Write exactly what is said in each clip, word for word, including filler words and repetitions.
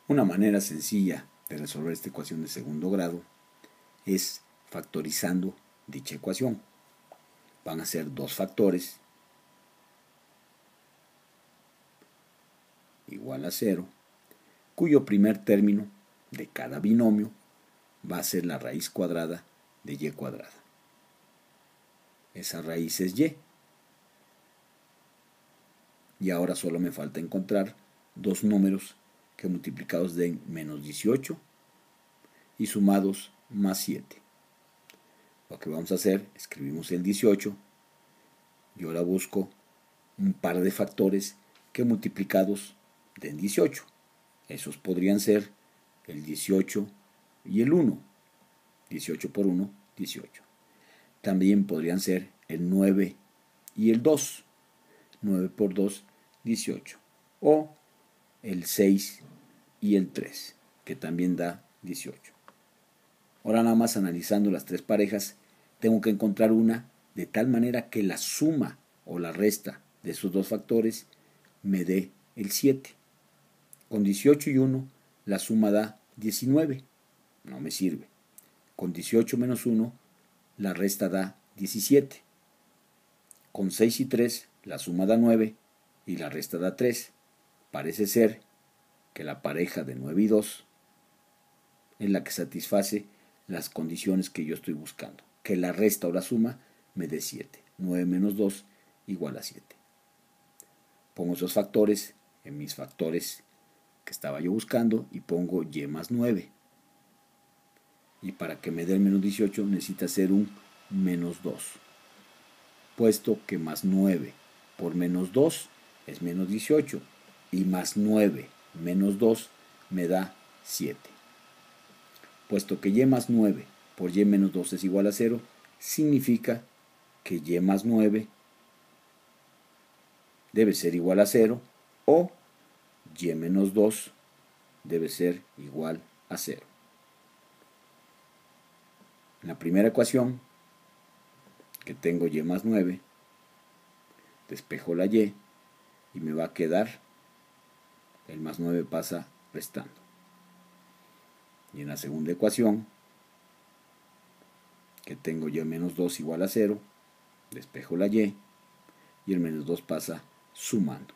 Una manera sencilla de resolver esta ecuación de segundo grado es factorizando dicha ecuación. Van a ser dos factores igual a cero, cuyo primer término de cada binomio va a ser la raíz cuadrada de y cuadrada. Esa raíz es y. Y ahora solo me falta encontrar dos números que multiplicados den menos dieciocho y sumados más siete. Lo que vamos a hacer, escribimos el dieciocho y ahora busco un par de factores que multiplicados den dieciocho. Esos podrían ser el dieciocho y el uno. dieciocho por uno, dieciocho. También podrían ser el nueve y el dos. nueve por dos, dieciocho. O el seis y el tres, que también da dieciocho. Ahora nada más analizando las tres parejas, tengo que encontrar una de tal manera que la suma o la resta de esos dos factores me dé el siete. Con dieciocho y uno, la suma da diecinueve. No me sirve. Con dieciocho menos uno, la resta da diecisiete. Con seis y tres, la suma da nueve y la resta da tres. Parece ser que la pareja de nueve y dos es la que satisface las condiciones que yo estoy buscando. Que la resta o la suma me dé siete. nueve menos dos igual a siete. Pongo esos factores en mis factores que estaba yo buscando y pongo y más nueve. Y para que me dé el menos dieciocho necesita ser un menos dos. Puesto que más nueve por menos dos es menos dieciocho y más nueve menos dos me da siete. Puesto que y más nueve por y menos dos es igual a cero, significa que y más nueve debe ser igual a cero o y menos dos debe ser igual a cero. En la primera ecuación, que tengo y más nueve, despejo la y y me va a quedar, el más nueve pasa restando. Y en la segunda ecuación, que tengo y menos dos igual a cero, despejo la y y el menos dos pasa sumando.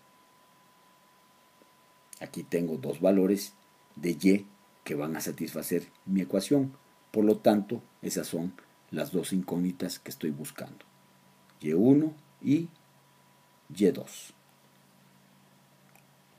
Aquí tengo dos valores de y que van a satisfacer mi ecuación. Por lo tanto, esas son las dos incógnitas que estoy buscando. y uno y y dos.